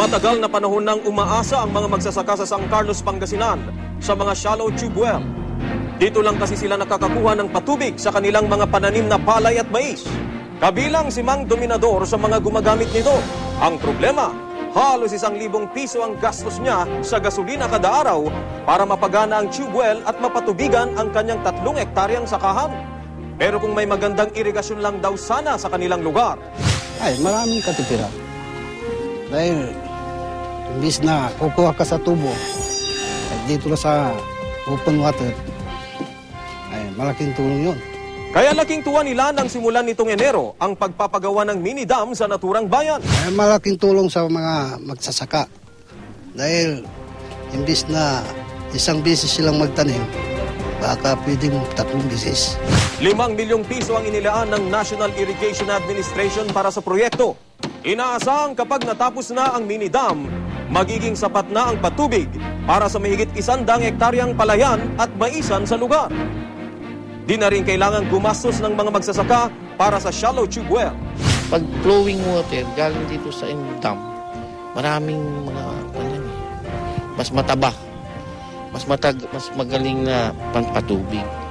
Matagal na panahon nang umaasa ang mga magsasaka sa San Carlos, Pangasinan sa mga shallow tube well. Dito lang kasi sila nakakakuha ng patubig sa kanilang mga pananim na palay at mais. Kabilang si Mang Dominador sa mga gumagamit nito. Ang problema, halos 1,000 piso ang gastos niya sa gasolina kada araw para mapagana ang tube well at mapatubigan ang kanyang 3 hektaryang sakahan. Pero kung may magandang irigasyon lang daw sana sa kanilang lugar. Ay, maraming katipiran. Dahil, imbis na kukuha ka sa tubo, dito na sa open water, ay malaking tulong yun. Kaya laking tuwa nila nang simulan nitong Enero ang pagpapagawa ng mini dam sa naturang bayan. Ay malaking tulong sa mga magsasaka. Dahil, imbis na 1 beses silang magtanim, baka pwedeng 3 beses. 5 milyong piso ang inilaan ng National Irrigation Administration para sa proyekto. Inaasahang kapag natapos na ang mini dam, magiging sapat na ang patubig para sa mahigit 100 hektaryang palayan at maisan sa lugar. Di na rin kailangan gumastos ng mga magsasaka para sa shallow tube well. Pag flowing water galing dito sa dam, maraming mga mas mataba, mas magaling na pampatubig.